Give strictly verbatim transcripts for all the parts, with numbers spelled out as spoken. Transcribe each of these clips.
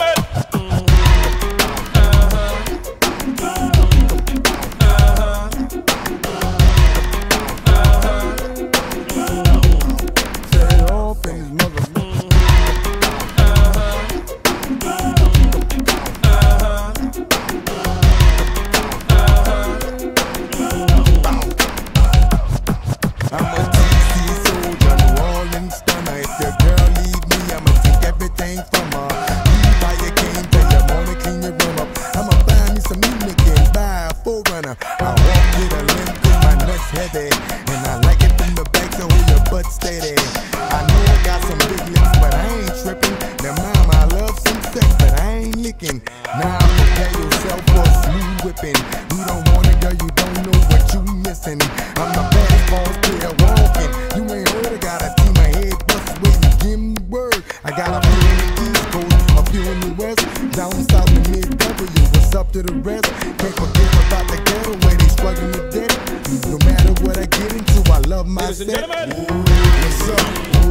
Now prepare yourself for a smooth whipping. You don't want it, girl, you don't know what you missing. I'm the baddest boss player walking. You ain't heard, I got a team of head busters waiting to give me the word. I got a few in the East Coast, a few in the West, down south in mid-W. What's up to the rest? Can't forget about the ghetto where they struggling to death. No matter what I get into, I love my set. What's up?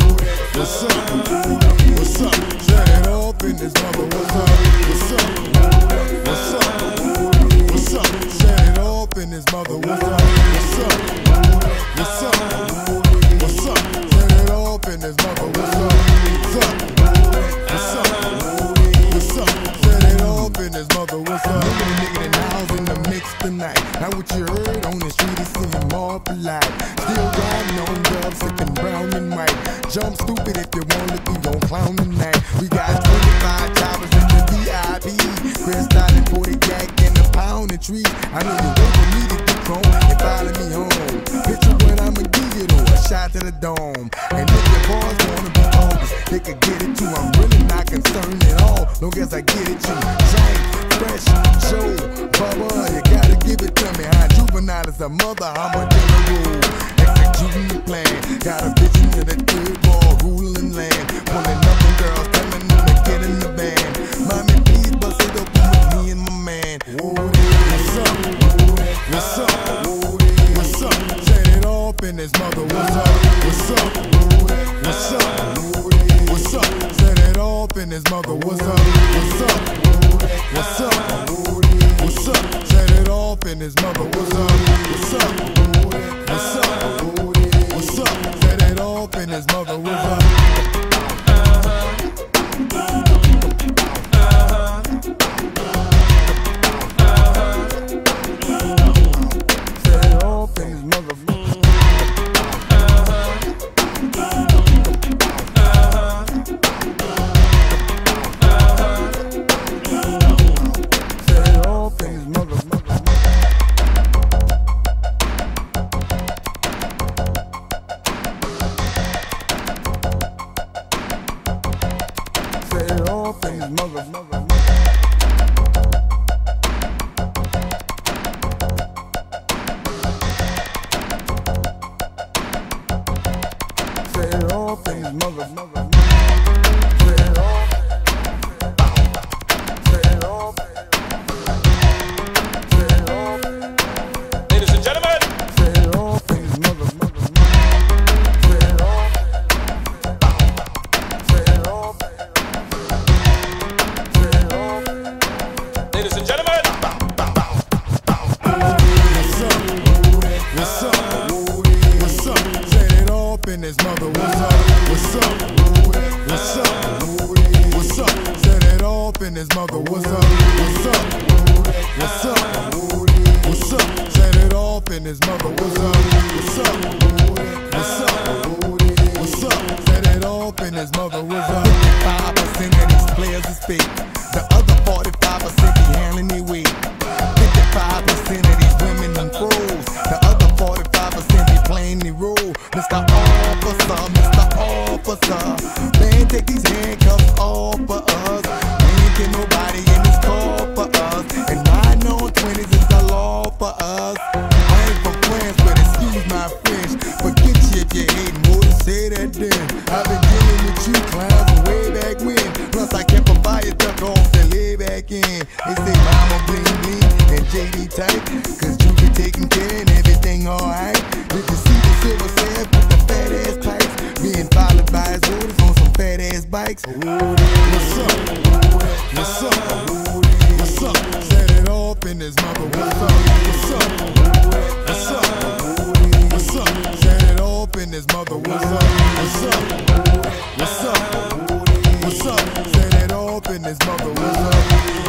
What's up? What's up? Shut it off in this mother. What's up? What's up? What's up? What's up? Shut it off in this mother. What's up? What's up? What's up? What's up? Shut it off in this mother. What's up? What's up? What's up? What's up? Shut it off in this mother. What's up? Nigga, the nigga, the now's in the mix tonight. Now what you heard on the street is seeming more polite. Still riding on dubs, sipping brown and white. Jump stupid if you want to be on clown tonight. We got twenty-five choppers in the V I P. Chris Styling, forty jack and a pound of trees. I know you wait for me to get home and follow me home. Picture what I'ma give you though, a shot to the dome. And if your boys wanna be homies, they could get it too. I'm really not concerned at all, long as I get it you. Jank, fresh, show, bubba, you gotta give it to me. How juvenile is a mother, I'm a general. Executing the plan, got a vision to the third ball, ruling land. Pulling up on girls, telling them to get in the band. Mommy, please bust it up with me and my man. What's up? What's up? What's up? Set it off in this mother. What's up? What's up? What's up? What's up? Set it off in this mother. What's up? What's up? What's up? What's up? Set it off in this mother. What's up? What's up? What's up? What's up? Set it off in his mother. What's up? Set it off in his mother. Set it off in his mother. Set it off in his mother, mother. Set it off in his mother, mother. Set it off. Set it off. Set it off. Ladies and gentlemen. Set it off in his mother, mother. Set it off. Set it off. Ladies and gentlemen. What's up? What's up? What's up? Set it off in his mother. What's up? What's up? What's up? What's up? Set it off in his mother. What's up? What's up? What's up? What's up? Set it off in his mother. What's up? What's up? What's up? What's up? Set it off in his mother. What's up? fifty-five percent of these players is fake. The other forty-five percent be handling their weight. fifty-five percent of these women and pros. The other forty-five percent be playing the role. Mister Officer, Mister Officer, man, take these handcuffs off for us. We ain't get nobody in this car for us. And nine on twenties is the law for us. I ain't from France, but excuse my French. Forget you if you ain't more to say that then. I've been dealing with you clowns from way back when. Plus I kept a fire duck off and lay back in. They say mama bling bling and J D tight, cause you be taking care and everything alright. Did you see the silver sands with the fat ass pipes being followed by his orders on some fat ass bikes? What's up? What's up? What's up? Set it off in his mother. What's up? What's up? What's up? What's up? Set it off in his mother. What's up? What's up? What's up? What's up? Set it off in his mother. What's up?